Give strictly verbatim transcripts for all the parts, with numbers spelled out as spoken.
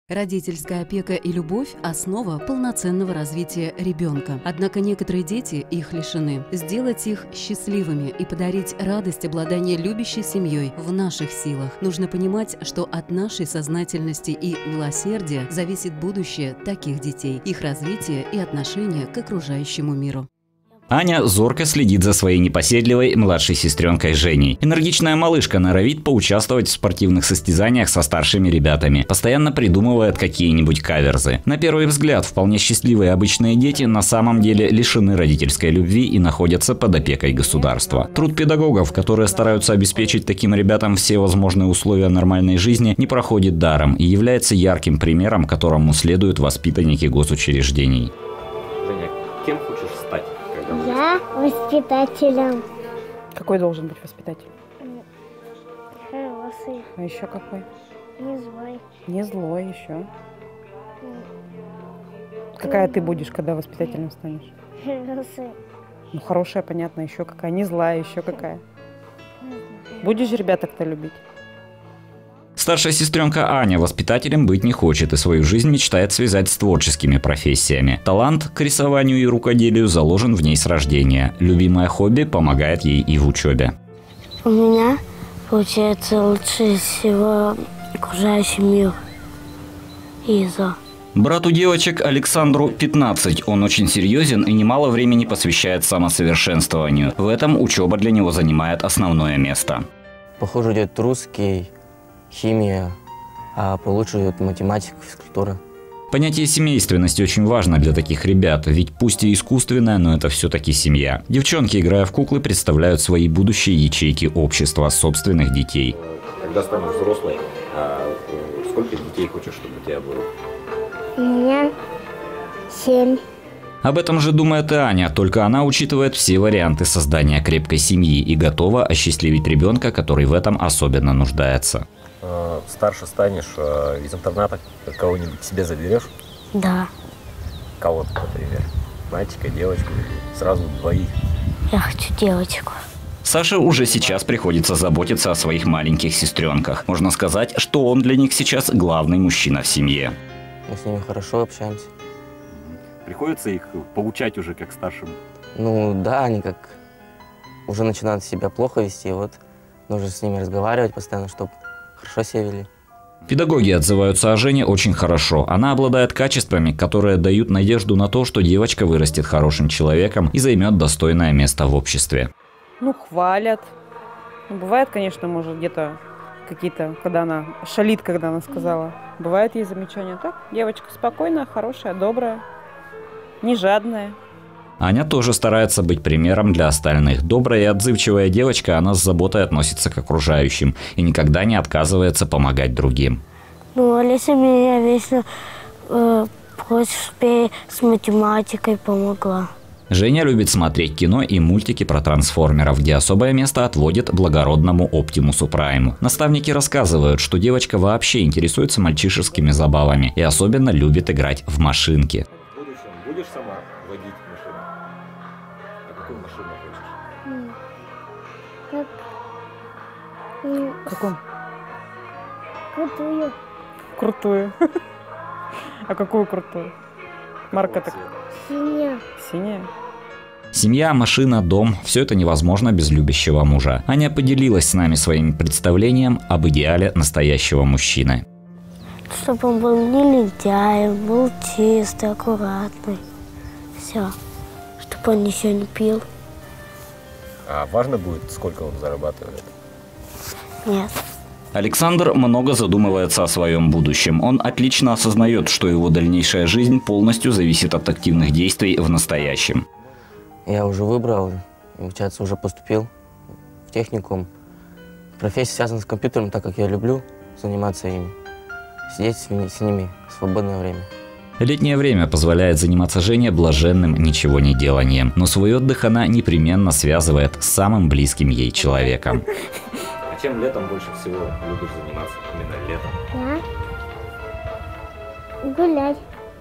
Родительская опека и любовь – основа полноценного развития ребенка. Однако некоторые дети их лишены. Сделать их счастливыми и подарить радость обладания любящей семьей в наших силах. Нужно понимать, что от нашей сознательности и милосердия зависит будущее таких детей, их развитие и отношение к окружающему миру. Аня зорко следит за своей непоседливой младшей сестренкой Женей. Энергичная малышка норовит поучаствовать в спортивных состязаниях со старшими ребятами. Постоянно придумывает какие-нибудь каверзы. На первый взгляд, вполне счастливые обычные дети на самом деле лишены родительской любви и находятся под опекой государства. Труд педагогов, которые стараются обеспечить таким ребятам все возможные условия нормальной жизни, не проходит даром и является ярким примером, которому следуют воспитанники госучреждений. Женя, кем хочешь стать? Я воспитателем. Какой должен быть воспитатель? Хороший. А еще какой? Не злой. Не злой еще. Какая ты будешь, когда воспитателем станешь? Хороший. Ну, хорошая, понятно, еще какая. Не злая, еще какая. Будешь ребяток-то любить? Старшая сестренка Аня воспитателем быть не хочет и свою жизнь мечтает связать с творческими профессиями. Талант к рисованию и рукоделию заложен в ней с рождения. Любимое хобби помогает ей и в учебе. У меня получается лучше всего окружающий мир. Изо. Брату девочек Александру пятнадцать. Он очень серьезен и немало времени посвящает самосовершенствованию. В этом учеба для него занимает основное место. Похоже, идет русский, химия, а получше идет математика, физкультура. Понятие семейственности очень важно для таких ребят, ведь пусть и искусственное, но это все-таки семья. Девчонки, играя в куклы, представляют свои будущие ячейки общества, собственных детей. Когда станешь взрослой, а сколько детей хочешь, чтобы у тебя было? У меня семь. Об этом же думает и Аня, только она учитывает все варианты создания крепкой семьи и готова осчастливить ребенка, который в этом особенно нуждается. Старше станешь, из интерната кого-нибудь себе заберешь? Да. Кого-то, например. Мальчика, девочку, сразу двоих. Я хочу девочку. Саше уже сейчас приходится заботиться о своих маленьких сестренках. Можно сказать, что он для них сейчас главный мужчина в семье. Мы с ними хорошо общаемся. Приходится их поучать уже как старшим? Ну да, они как уже начинают себя плохо вести, вот нужно с ними разговаривать постоянно, чтобы хорошо себя вели. Педагоги отзываются о Жене очень хорошо. Она обладает качествами, которые дают надежду на то, что девочка вырастет хорошим человеком и займет достойное место в обществе. Ну, хвалят. Ну, бывает, конечно, может, где-то какие-то, когда она шалит, когда она сказала. Бывает ей замечания. Так, девочка спокойная, хорошая, добрая, не жадная. Аня тоже старается быть примером для остальных. Добрая и отзывчивая девочка, она с заботой относится к окружающим и никогда не отказывается помогать другим. Ну, Алиса меня вечно э, просит, чтобы я с математикой помогла. Женя любит смотреть кино и мультики про трансформеров, где особое место отводит благородному Оптимусу Прайму. Наставники рассказывают, что девочка вообще интересуется мальчишескими забавами и особенно любит играть в машинки. В будущем будешь сама водить машину? А какую машину хочешь? Как? Какую? Крутую. Крутую. А какую крутую? Марка так. Синяя. Синяя. Семья, машина, дом – все это невозможно без любящего мужа. Аня поделилась с нами своим представлением об идеале настоящего мужчины. Чтобы он был не лентяем, был чистый, аккуратный. Все. Чтобы он ничего не пил. А важно будет, сколько он зарабатывает? Нет. Александр много задумывается о своем будущем. Он отлично осознает, что его дальнейшая жизнь полностью зависит от активных действий в настоящем. Я уже выбрал, получается, уже поступил в техникум. Профессия связана с компьютером, так как я люблю заниматься ими. Сидеть с ними в свободное время. Летнее время позволяет заниматься Жене блаженным ничего не деланием, но свой отдых она непременно связывает с самым близким ей человеком. А чем летом больше всего любишь заниматься? Именно летом? Я? Гулять.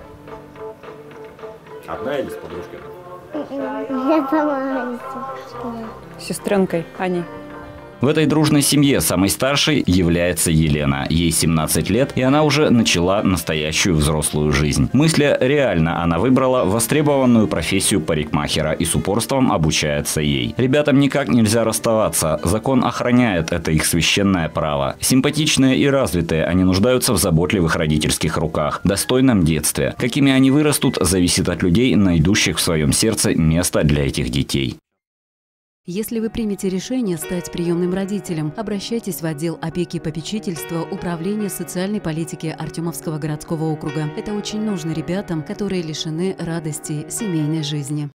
Одна или с подружкой? Я сама. С сестренкой Аней. В этой дружной семье самой старшей является Елена. Ей семнадцать лет, и она уже начала настоящую взрослую жизнь. Мысля реально она выбрала востребованную профессию парикмахера и с упорством обучается ей. Ребятам никак нельзя расставаться. Закон охраняет это их священное право. Симпатичные и развитые, они нуждаются в заботливых родительских руках, достойном детстве. Какими они вырастут, зависит от людей, найдущих в своем сердце место для этих детей. Если вы примете решение стать приемным родителем, обращайтесь в отдел опеки и попечительства Управления социальной политики Артемовского городского округа. Это очень нужно ребятам, которые лишены радости семейной жизни.